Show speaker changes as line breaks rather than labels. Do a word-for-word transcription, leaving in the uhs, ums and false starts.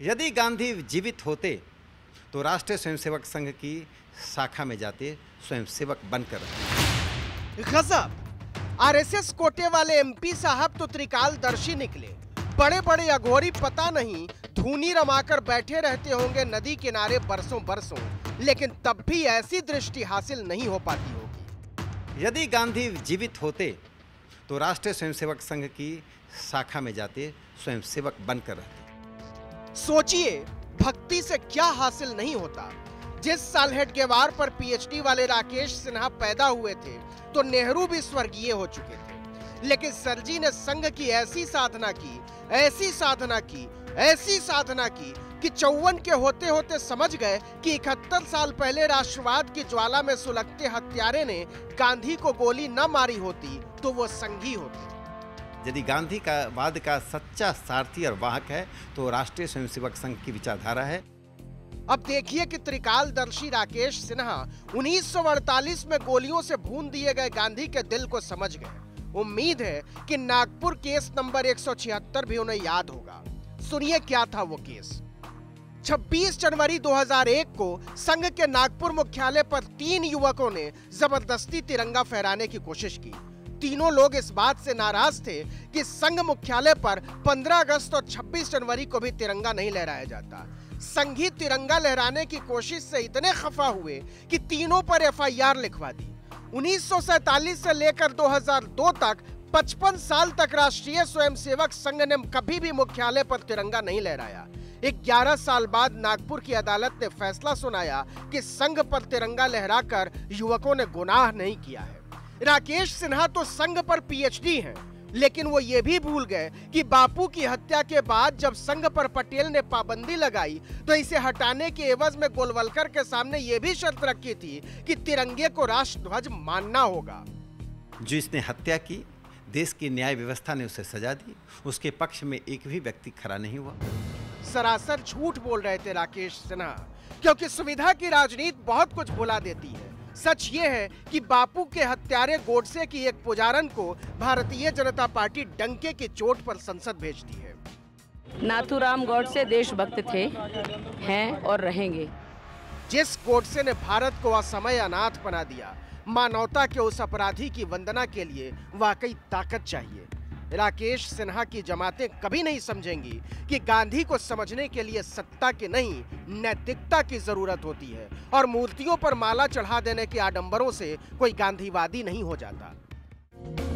यदि गांधी जीवित होते तो राष्ट्रीय स्वयंसेवक संघ की शाखा में जाते, स्वयंसेवक बनकर रहते।
गजब! आरएसएस कोटे वाले एमपी साहब तो त्रिकालदर्शी निकले। बड़े बड़े अघोरी पता नहीं धूनी रमाकर बैठे रहते होंगे नदी किनारे बरसों बरसों, लेकिन तब भी ऐसी दृष्टि हासिल नहीं हो पाती होगी।
यदि गांधी जीवित होते तो राष्ट्रीय स्वयंसेवक संघ की शाखा में जाते, स्वयंसेवक बनकर रहते।
सोचिए, भक्ति से क्या हासिल नहीं होता। जिस साल हेडगेवार पर पीएचडी वाले राकेश सिन्हा पैदा हुए थे तो नेहरू भी स्वर्गीय हो चुके थे, लेकिन सर जी ने संघ की ऐसी साधना की, ऐसी साधना की, ऐसी साधना की कि चौवन के होते होते समझ गए कि इकहत्तर साल पहले राष्ट्रवाद की ज्वाला में सुलगते हत्यारे ने गांधी को गोली न मारी होती तो वो संघी होते।
यदि गांधी का वाद का सच्चा सारथी और वाहक है तो राष्ट्रीय स्वयंसेवक संघ की विचारधारा है।
अब देखिए कि त्रिकालदर्शी राकेश सिन्हा उन्नीस सौ अड़तालीस में गोलियों से भून दिए गए गांधी के दिल को समझ गए। उम्मीद है कि नागपुर केस नंबर एक सौ छिहत्तर भी उन्हें याद होगा। सुनिए क्या था वो केस। छब्बीस जनवरी दो हज़ार एक को संघ के नागपुर मुख्यालय पर तीन युवकों ने जबरदस्ती तिरंगा फहराने की कोशिश की। तीनों लोग इस बात से नाराज थे कि संघ मुख्यालय पर पंद्रह अगस्त और छब्बीस जनवरी को भी तिरंगा नहीं लहराया जाता। संघी तिरंगा लहराने की कोशिश से इतने खफा हुए कि तीनों पर एफ आई आर लिखवा दी। उन्नीस सौ सैतालीस से लेकर दो हज़ार दो तक पचपन साल तक राष्ट्रीय स्वयंसेवक संघ ने कभी भी मुख्यालय पर तिरंगा नहीं लहराया। ग्यारह साल बाद नागपुर की अदालत ने फैसला सुनाया कि संघ पर तिरंगा लहराकर युवकों ने गुनाह नहीं किया है। राकेश सिन्हा तो संघ पर पीएचडी हैं, लेकिन वो ये भी भूल गए कि बापू की हत्या के बाद जब संघ पर पटेल ने पाबंदी लगाई तो इसे हटाने के एवज में गोलवलकर के सामने ये भी शर्त रखी थी कि तिरंगे को राष्ट्रध्वज मानना होगा।
जो इसने हत्या की, देश की न्याय व्यवस्था ने उसे सजा दी, उसके पक्ष में एक भी व्यक्ति खड़ा नहीं हुआ।
सरासर झूठ बोल रहे थे राकेश सिन्हा, क्योंकि सुविधा की राजनीति बहुत कुछ भुला देती है। सच ये है कि बापू के हत्यारे गोडसे की एक पुजारन को भारतीय जनता पार्टी डंके की चोट पर संसद भेजती है।
नाथूराम गोडसे देशभक्त थे, हैं और रहेंगे।
जिस गोडसे ने भारत को असमय अनाथ बना दिया, मानवता के उस अपराधी की वंदना के लिए वाकई ताकत चाहिए। राकेश सिन्हा की जमातें कभी नहीं समझेंगी कि गांधी को समझने के लिए सत्ता की नहीं, नैतिकता की जरूरत होती है, और मूर्तियों पर माला चढ़ा देने के आडंबरों से कोई गांधीवादी नहीं हो जाता।